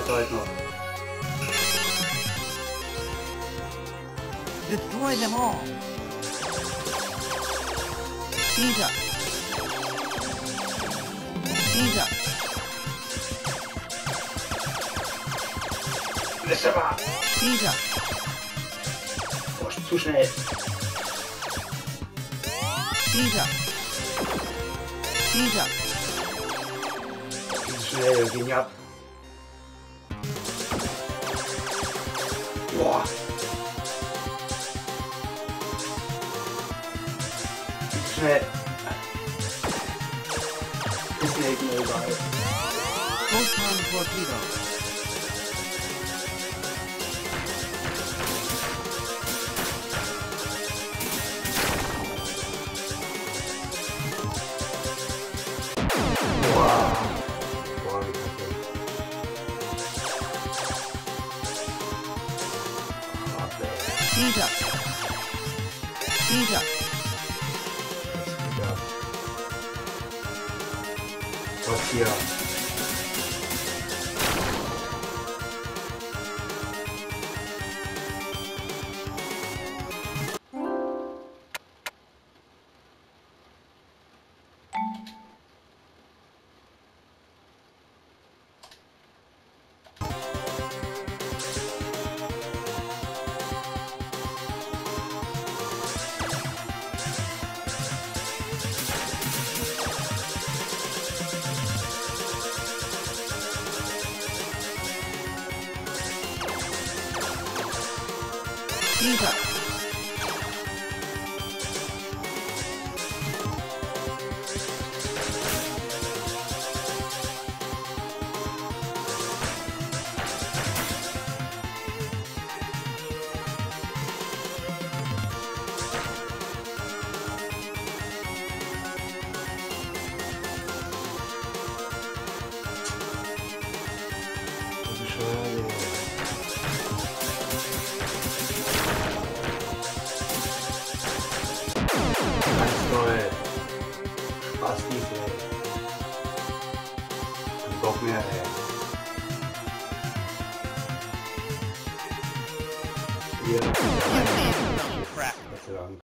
Zeit noch. Destroy them all. Ease up. Ease up. Ist aber Ease up. zu schnell. Ease up. Ease up. Zu schnell, wir gehen hier ab. Boah. Zu schnell. Ist mir egal. Photon torpedo. Boah. Boah, wie kacke. Ease up. Ease up. Ja. Was hier? Ease up. Ganz toll. Spaß dies, ey. Und doch mehr, ey. Hier. You made some crap. Gott sei Dank.